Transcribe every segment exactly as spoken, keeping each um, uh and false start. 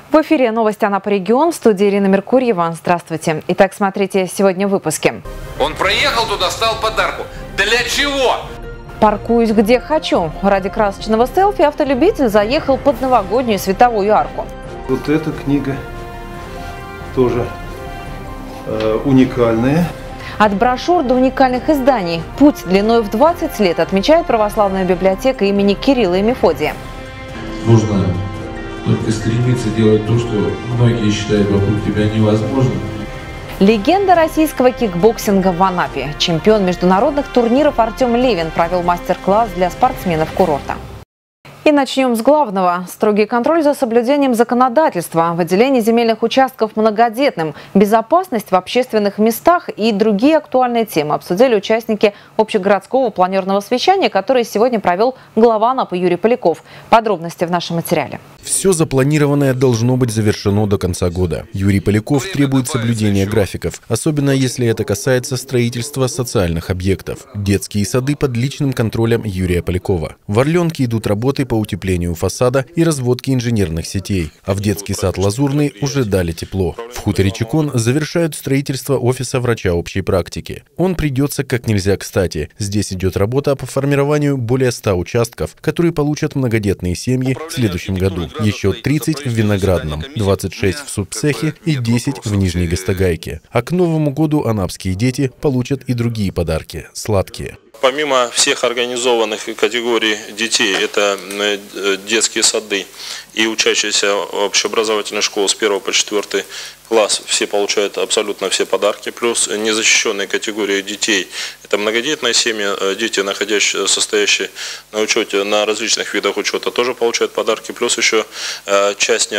В эфире новости Анапа регион, в студии Ирина Меркурьева. Здравствуйте. Итак, смотрите сегодня в выпуске. Он проехал туда, стал подарку. Для чего? Паркуюсь где хочу. Ради красочного селфи автолюбитель заехал под новогоднюю световую арку. Вот эта книга тоже э, уникальная. От брошюр до уникальных изданий. Путь длиной в двадцать лет отмечает православная библиотека имени Кирилла и Мефодия. Нужно только стремиться делать то, что многие считают вокруг тебя невозможным. Легенда российского кикбоксинга в Анапе. Чемпион международных турниров Артем Левин провел мастер-класс для спортсменов курорта. И начнем с главного. Строгий контроль за соблюдением законодательства, выделение земельных участков многодетным, безопасность в общественных местах и другие актуальные темы обсудили участники общегородского планерного совещания, которое сегодня провел глава Анапы Юрий Поляков. Подробности в нашем материале. Все запланированное должно быть завершено до конца года. Юрий Поляков требует соблюдения графиков, особенно если это касается строительства социальных объектов. Детские сады под личным контролем Юрия Полякова. В Орленке идут работы по утеплению фасада и разводке инженерных сетей, а в детский сад «Лазурный» уже дали тепло. В хуторе Чекон завершают строительство офиса врача общей практики. Он придется как нельзя кстати. Здесь идет работа по формированию более ста участков, которые получат многодетные семьи в следующем году. Еще тридцать в Виноградном, двадцать шесть в Субцехе и десять в Нижней Гастогайке. А к Новому году анапские дети получат и другие подарки – сладкие. Помимо всех организованных категорий детей, это детские сады и учащиеся общеобразовательной школы с первого по четвёртый класс, все получают абсолютно все подарки. Плюс незащищенные категории детей, это многодетные семьи, дети, находящие, состоящие на учете на различных видах учета, тоже получают подарки. Плюс еще часть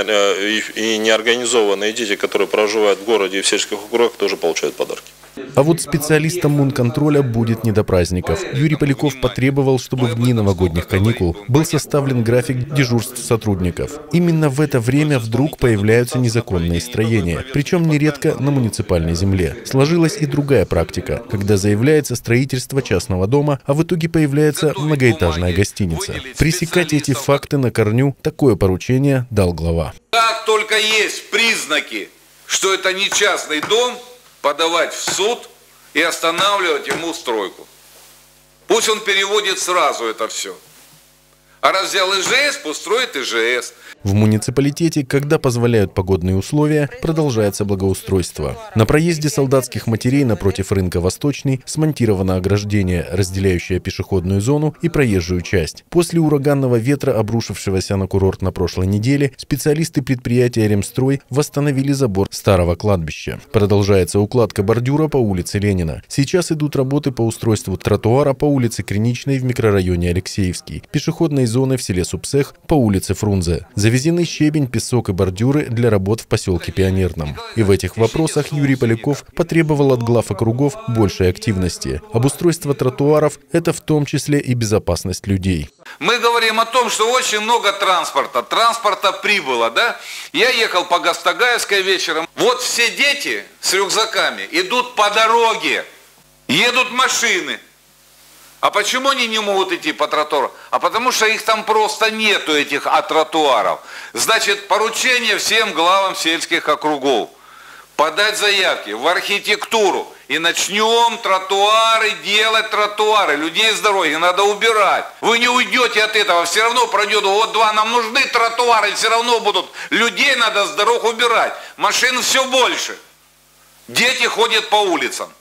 и неорганизованные дети, которые проживают в городе и в сельских округах, тоже получают подарки. А вот специалистам Мунконтроля будет не до праздников. Юрий Поляков потребовал, чтобы в дни новогодних каникул был составлен график дежурств сотрудников. Именно в это время вдруг появляются незаконные строения, причем нередко на муниципальной земле. Сложилась и другая практика, когда заявляется строительство частного дома, а в итоге появляется многоэтажная гостиница. Пресекать эти факты на корню – такое поручение дал глава. Как только есть признаки, что это не частный дом, подавать в суд и останавливать ему стройку. Пусть он переводит сразу это все. А раз взял ИЖС, пусть строит ИЖС. В муниципалитете, когда позволяют погодные условия, продолжается благоустройство. На проезде солдатских матерей напротив рынка Восточный смонтировано ограждение, разделяющее пешеходную зону и проезжую часть. После ураганного ветра, обрушившегося на курорт на прошлой неделе, специалисты предприятия «Ремстрой» восстановили забор старого кладбища. Продолжается укладка бордюра по улице Ленина. Сейчас идут работы по устройству тротуара по улице Криничной в микрорайоне Алексеевский, пешеходной зоны в селе Субцех по улице Фрунзе. Завезены щебень, песок и бордюры для работ в поселке Пионерном. И в этих вопросах Юрий Поляков потребовал от глав округов большей активности. Обустройство тротуаров – это в том числе и безопасность людей. Мы говорим о том, что очень много транспорта. Транспорта прибыло, да? Я ехал по Гастогайской вечером. Вот все дети с рюкзаками идут по дороге. Едут машины. А почему они не могут идти по тротуару? А потому что их там просто нету, этих а тротуаров. Значит, поручение всем главам сельских округов. Подать заявки в архитектуру. И начнем тротуары делать тротуары. Людей с дороги надо убирать. Вы не уйдете от этого. Все равно пройдет год-два. Нам нужны тротуары. Все равно будут. Людей надо с дорог убирать. Машин все больше. Дети ходят по улицам.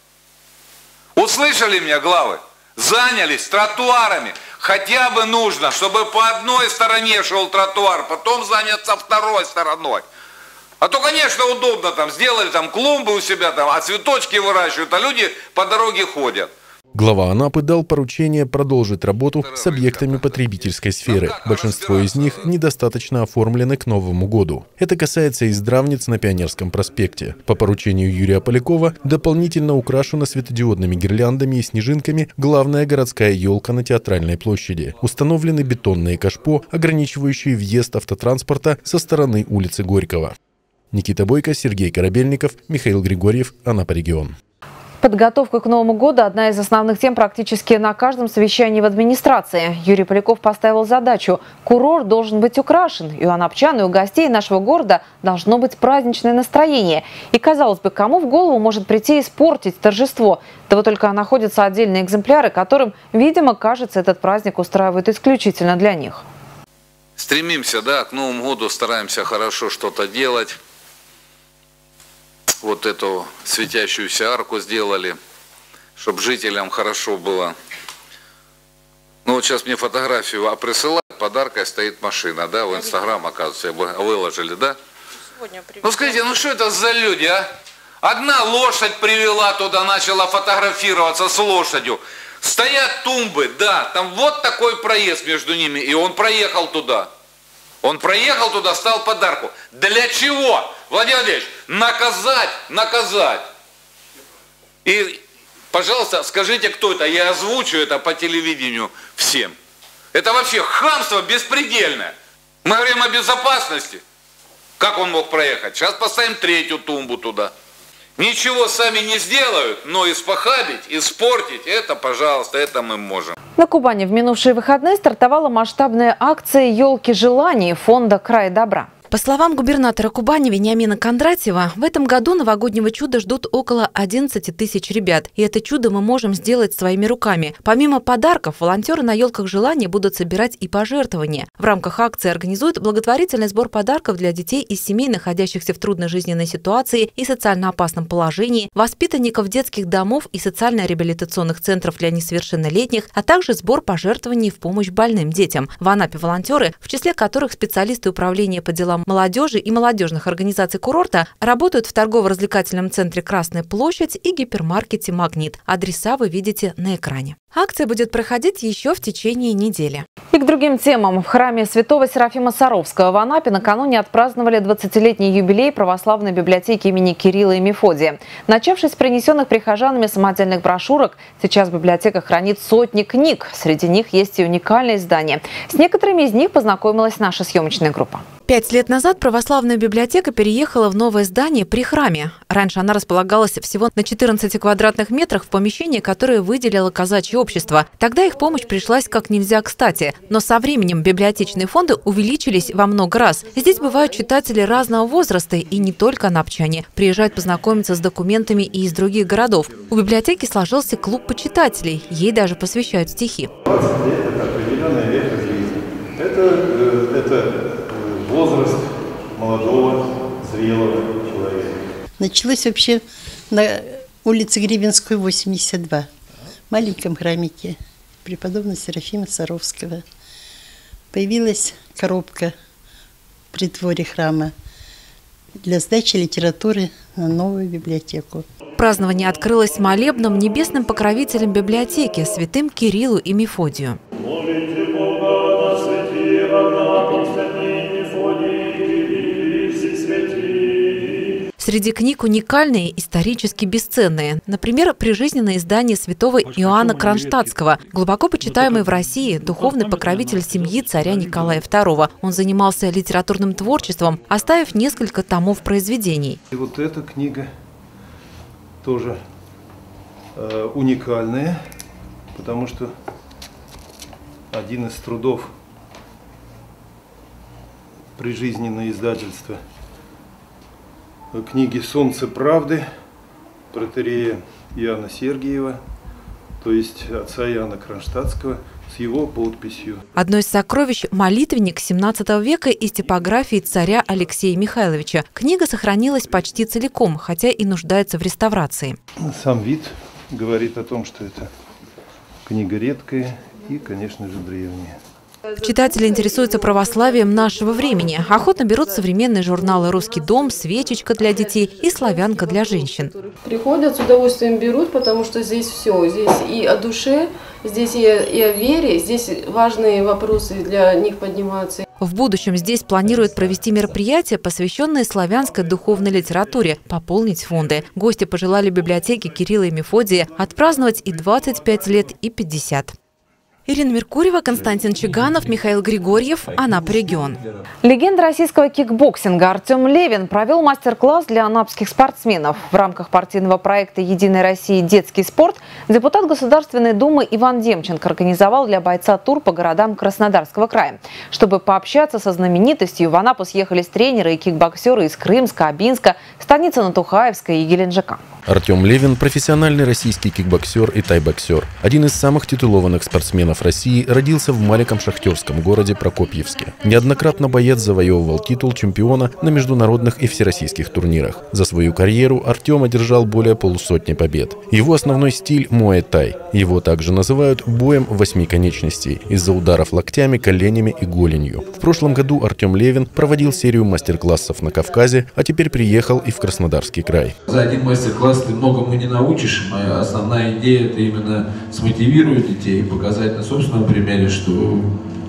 Услышали меня, главы? Занялись тротуарами. Хотя бы нужно, чтобы по одной стороне шел тротуар, потом заняться второй стороной. А то, конечно, удобно, там сделали там клумбы у себя, там, а цветочки выращивают, а люди по дороге ходят. Глава Анапы дал поручение продолжить работу с объектами потребительской сферы. Большинство из них недостаточно оформлены к Новому году. Это касается и здравниц на Пионерском проспекте. По поручению Юрия Полякова дополнительно украшена светодиодными гирляндами и снежинками главная городская елка на Театральной площади. Установлены бетонные кашпо, ограничивающие въезд автотранспорта со стороны улицы Горького. Никита Бойко, Сергей Корабельников, Михаил Григорьев, Анапа регион. Подготовка к Новому году – одна из основных тем практически на каждом совещании в администрации. Юрий Поляков поставил задачу – курорт должен быть украшен. И у анапчан, и у гостей нашего города должно быть праздничное настроение. И, казалось бы, кому в голову может прийти испортить торжество? Да вот только находятся отдельные экземпляры, которым, видимо, кажется, этот праздник устраивает исключительно для них. Стремимся, да, к Новому году, стараемся хорошо что-то делать. Вот эту светящуюся арку сделали, чтобы жителям хорошо было. Ну вот сейчас мне фотографию присылают, под аркой стоит машина, да, в Инстаграм, оказывается, выложили, да? Ну скажите, ну что это за люди, а? Одна лошадь привела туда, начала фотографироваться с лошадью. Стоят тумбы, да, там вот такой проезд между ними, и он проехал туда. Он проехал туда, стал под арку. Для чего? Владимир Владимирович, наказать, наказать. И, пожалуйста, скажите, кто это? Я озвучу это по телевидению всем. Это вообще хамство беспредельное. Мы говорим о безопасности. Как он мог проехать? Сейчас поставим третью тумбу туда. Ничего сами не сделают, но испохабить, испортить, это, пожалуйста, это мы можем. На Кубани в минувшие выходные стартовала масштабная акция «Елки желаний» фонда «Край добра». По словам губернатора Кубани Вениамина Кондратьева, в этом году новогоднего чуда ждут около одиннадцати тысяч ребят. И это чудо мы можем сделать своими руками. Помимо подарков, волонтеры на елках желаний будут собирать и пожертвования. В рамках акции организуют благотворительный сбор подарков для детей из семей, находящихся в трудной жизненной ситуации и социально опасном положении, воспитанников детских домов и социально-реабилитационных центров для несовершеннолетних, а также сбор пожертвований в помощь больным детям. В Анапе волонтеры, в числе которых специалисты управления по делам молодежи и молодежных организаций курорта, работают в торгово-развлекательном центре «Красная площадь» и гипермаркете «Магнит». Адреса вы видите на экране. Акция будет проходить еще в течение недели. И к другим темам. В храме святого Серафима Саровского в Анапе накануне отпраздновали двадцатилетний юбилей православной библиотеки имени Кирилла и Мефодия. Начавшись с принесенных прихожанами самодельных брошюрок, сейчас библиотека хранит сотни книг. Среди них есть и уникальные издания. С некоторыми из них познакомилась наша съемочная группа. Пять лет назад православная библиотека переехала в новое здание при храме. Раньше она располагалась всего на четырнадцати квадратных метрах в помещении, которое выделило казачье общество. Тогда их помощь пришлась как нельзя кстати. Но со временем библиотечные фонды увеличились во много раз. Здесь бывают читатели разного возраста и не только анапчане. Приезжают познакомиться с документами и из других городов. У библиотеки сложился клуб почитателей. Ей даже посвящают стихи. двадцать лет – это определенная века жизни. Это, это возраст молодого, зрелого человека. Началось вообще на улице Гребенской, восемьдесят два, в маленьком храмике преподобного Серафима Саровского. Появилась коробка в притворе храма для сдачи литературы на новую библиотеку. Празднование открылось молебном небесным покровителем библиотеки, святым Кириллу и Мефодию. Среди книг уникальные, исторически бесценные. Например, прижизненное издание святого Иоанна Кронштадтского, глубоко почитаемый в России, духовный покровитель семьи царя Николая второго. Он занимался литературным творчеством, оставив несколько томов произведений. И вот эта книга тоже э, уникальная, потому что один из трудов прижизненное издательство книги «Солнце правды» протоиерея Иоанна Сергиева, то есть отца Иоанна Кронштадтского, с его подписью. Одно из сокровищ – молитвенник семнадцатого века из типографии царя Алексея Михайловича. Книга сохранилась почти целиком, хотя и нуждается в реставрации. Сам вид говорит о том, что это книга редкая и, конечно же, древняя. Читатели интересуются православием нашего времени. Охотно берут современные журналы «Русский дом», «Свечечка» для детей и «Славянка» для женщин. Приходят, с удовольствием берут, потому что здесь все. Здесь и о душе, здесь и о, и о вере, здесь важные вопросы для них поднимаются. В будущем здесь планируют провести мероприятия, посвященные славянской духовной литературе, пополнить фонды. Гости пожелали библиотеке Кирилла и Мефодия отпраздновать и двадцать пять лет, и пятьдесят. Ирина Меркурьева, Константин Чиганов, Михаил Григорьев, Анапа регион. Легенда российского кикбоксинга Артем Левин провел мастер-класс для анапских спортсменов. В рамках партийного проекта «Единой России. Детский спорт» депутат Государственной Думы Иван Демченко организовал для бойца тур по городам Краснодарского края. Чтобы пообщаться со знаменитостью, в Анапу съехались тренеры и кикбоксеры из Крымска, Абинска, Станицы-на-Тухаевска и Геленджика. Артем Левин – профессиональный российский кикбоксер и тайбоксер. Один из самых титулованных спортсменов России, родился в маленьком шахтерском городе Прокопьевске. Неоднократно боец завоевывал титул чемпиона на международных и всероссийских турнирах. За свою карьеру Артем одержал более полусотни побед. Его основной стиль – муай-тай. Его также называют боем восьми конечностей из-за ударов локтями, коленями и голенью. В прошлом году Артем Левин проводил серию мастер-классов на Кавказе, а теперь приехал и в Краснодарский край. За один мастер-класс ты многому не научишь. Моя основная идея – это именно смотивировать детей, показать на собственном примере, что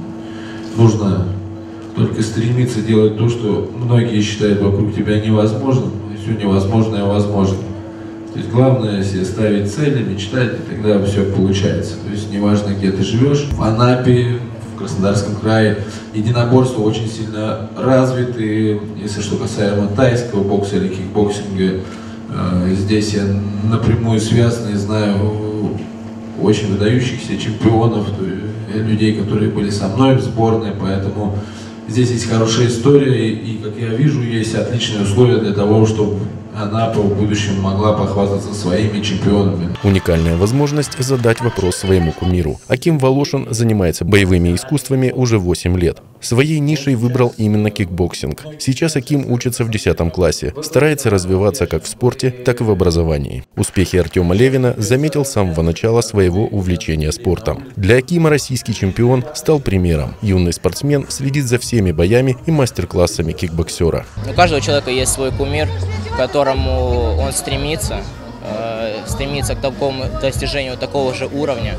нужно только стремиться делать то, что многие считают вокруг тебя невозможным, и все невозможное возможно. То есть главное себе ставить цели, мечтать, и тогда все получается. То есть неважно, где ты живешь, в Анапе, в Краснодарском крае единоборства очень сильно развиты. Если что касаемо тайского бокса или кикбоксинга, здесь я напрямую связан и знаю очень выдающихся чемпионов, людей, которые были со мной в сборной, поэтому здесь есть хорошая история и, как я вижу, есть отличные условия для того, чтобы Анапа в будущем могла похвастаться своими чемпионами. Уникальная возможность задать вопрос своему кумиру. Аким Волошин занимается боевыми искусствами уже восемь лет. Своей нишей выбрал именно кикбоксинг. Сейчас Аким учится в десятом классе, старается развиваться как в спорте, так и в образовании. Успехи Артема Левина заметил с самого начала своего увлечения спортом. Для Акима российский чемпион стал примером. Юный спортсмен следит за всеми боями и мастер-классами кикбоксера. У каждого человека есть свой кумир, к которому он стремится, э, стремится к такому достижению такого же уровня.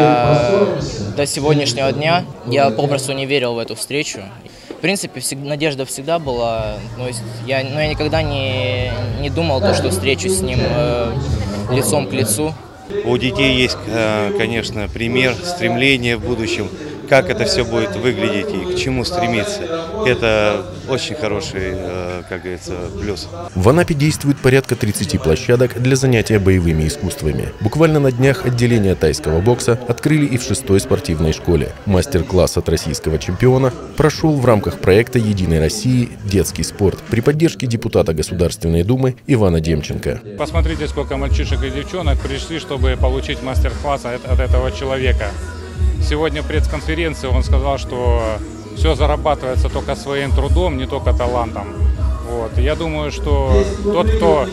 Я до сегодняшнего дня я попросту не верил в эту встречу. В принципе, всегда, надежда всегда была, но я, но я никогда не, не думал, то, что встречусь с ним э, лицом к лицу. У детей есть, конечно, пример, стремление в будущем, как это все будет выглядеть и к чему стремиться. Это очень хороший, как говорится, плюс. В Анапе действует порядка тридцати площадок для занятия боевыми искусствами. Буквально на днях отделение тайского бокса открыли и в шестой спортивной школе. Мастер-класс от российского чемпиона прошел в рамках проекта «Единой России. Детский спорт» при поддержке депутата Государственной Думы Ивана Демченко. Посмотрите, сколько мальчишек и девчонок пришли, чтобы получить мастер-класс от, от этого человека. Сегодня в пресс-конференции он сказал, что все зарабатывается только своим трудом, не только талантом. Вот. Я думаю, что тот, кто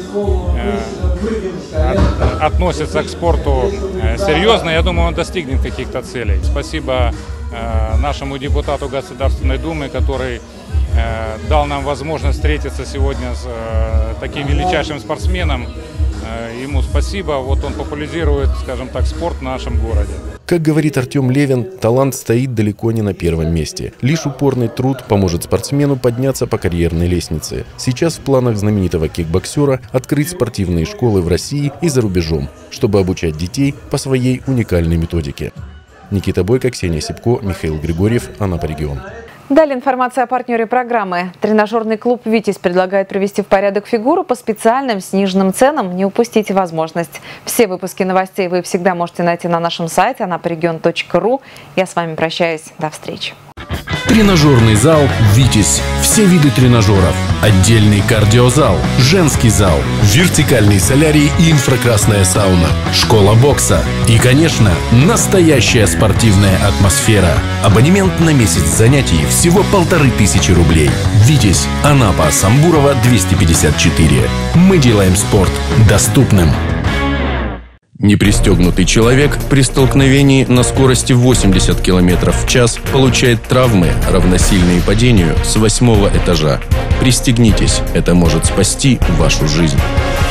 э, от, относится к спорту э, серьезно, я думаю, он достигнет каких-то целей. Спасибо э, нашему депутату Государственной Думы, который э, дал нам возможность встретиться сегодня с э, таким величайшим спортсменом. Э, ему спасибо. Вот он популяризирует, скажем так, спорт в нашем городе. Как говорит Артем Левин, талант стоит далеко не на первом месте. Лишь упорный труд поможет спортсмену подняться по карьерной лестнице. Сейчас в планах знаменитого кикбоксера открыть спортивные школы в России и за рубежом, чтобы обучать детей по своей уникальной методике. Никита Бойко, Ксения Сипко, Михаил Григорьев, Анапа регион. Далее информация о партнере программы. Тренажерный клуб «Витязь» предлагает привести в порядок фигуру по специальным сниженным ценам. Не упустите возможность. Все выпуски новостей вы всегда можете найти на нашем сайте анапарегион точка ру. Я с вами прощаюсь. До встречи. Тренажерный зал «Витязь». Все виды тренажеров. Отдельный кардиозал, женский зал, вертикальный солярий и инфракрасная сауна, школа бокса и, конечно, настоящая спортивная атмосфера. Абонемент на месяц занятий всего полторы тысячи рублей. «Витязь», Анапа, Самбурова, двести пятьдесят четыре. Мы делаем спорт доступным. Непристегнутый человек при столкновении на скорости восемьдесят километров в час получает травмы, равносильные падению с восьмого этажа. Пристегнитесь, это может спасти вашу жизнь.